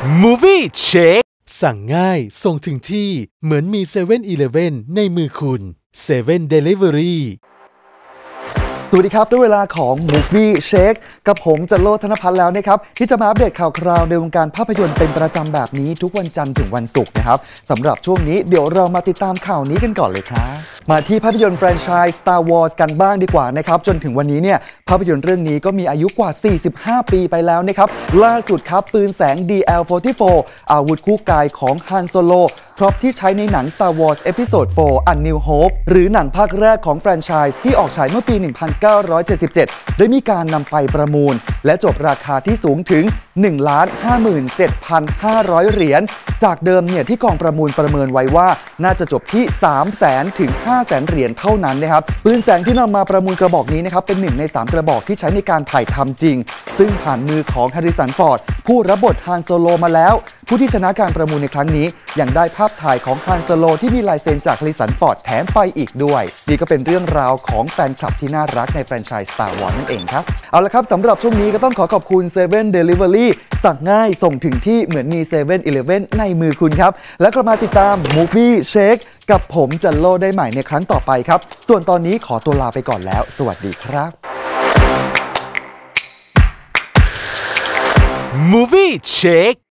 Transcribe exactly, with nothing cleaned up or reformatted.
Movie Check สั่งง่ายส่งถึงที่เหมือนมีเซเว่นอีเลฟเว่นในมือคุณเซเว่น Delivery สวัสดีครับด้วยเวลาของ Movie Check กับผมจันโลธนพัฒน์แล้วนะครับที่จะมาอัปเดตข่าวคราวในวงการภาพยนตร์เป็นประจำแบบนี้ทุกวันจันทร์ถึงวันศุกร์นะครับสำหรับช่วงนี้เดี๋ยวเรามาติดตามข่าวนี้กันก่อนเลยครับมาที่ภาพยนตร์แฟรนไชส์ Star Wars กันบ้างดีกว่านะครับจนถึงวันนี้เนี่ยภาพยนตร์เรื่องนี้ก็มีอายุกว่าสี่สิบห้าปีไปแล้วนะครับล่าสุดครับปืนแสง ดี แอล สี่สิบสี่ อาวุธคู่กายของ Han Solo พร็อพที่ใช้ในหนัง Star Wars Episode โฟร์ A New Hope หรือหนังภาคแรกของแฟรนไชส์ที่ออกฉายเมื่อปี หนึ่งพันเก้าร้อยเจ็ดสิบเจ็ด ได้มีการนำไปประมูลและจบราคาที่สูงถึง หนึ่งล้านห้าหมื่นเจ็ดพันห้าร้อย เหรียญจากเดิมเนี่ยที่กองประมูลประเมินไว้ว่าน่าจะจบที่ สามแสน ถึง ห้าแสน เหรียญเท่านั้นนะครับปืนแสงที่นำมาประมูลกระบอกนี้นะครับเป็นหนึ่งในสามกระบอกที่ใช้ในการถ่ายทำจริงซึ่งผ่านมือของแฮร์ริสัน ฟอร์ดผู้รับบทฮานโซโลมาแล้วผู้ที่ชนะการประมูลในครั้งนี้ยังได้ภาพถ่ายของฮานโซโลที่มีลายเซ็นจากแฮร์ริสัน ฟอร์ดแถมไปอีกด้วยนี่ก็เป็นเรื่องราวของแฟนคลับที่น่ารักในแฟรนไชส์ Star Wars นั่นเองครับเอาละครับสำหรับช่วงนี้ก็ต้องขอขอบคุณเซเว่น Delivery สั่งง่ายส่งถึงที่เหมือนมีเซเว่นอีเลฟเว่นในมือคุณครับแล้วก็มาติดตาม Movie Check กับผมจันโลได้ใหม่ในครั้งต่อไปครับส่วนตอนนี้ขอตัวลาไปก่อนแล้วสวัสดีครับ Movie Check